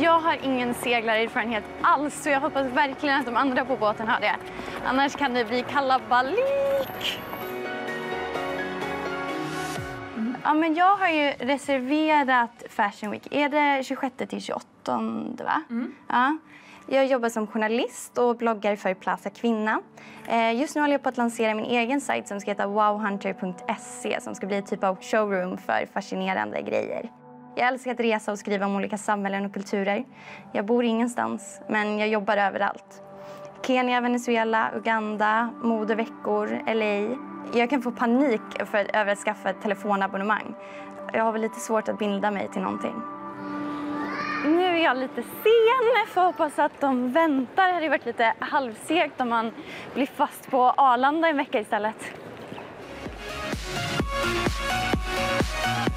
Jag har ingen seglarerfarenhet alls, så jag hoppas verkligen att de andra på båten har det. Annars kan det bli kalabalik. Ja, men jag har ju reserverat Fashion Week. Är det 26 till 28, va? Ja. Jag jobbar som journalist och bloggar för Plaza Kvinna. Just nu håller jag på att lansera min egen sajt som ska heta wowhunter.se, som ska bli ett typ av showroom för fascinerande grejer. Jag älskar att resa och skriva om olika samhällen och kulturer. Jag bor ingenstans, men jag jobbar överallt. Kenya, Venezuela, Uganda, modeveckor, LA. Jag kan få panik över att skaffa ett telefonabonnemang. Jag har väl lite svårt att binda mig till någonting. Nu är jag lite sen, för hoppas att de väntar. Det hade varit lite halvsegt om man blir fast på Arlanda en vecka istället.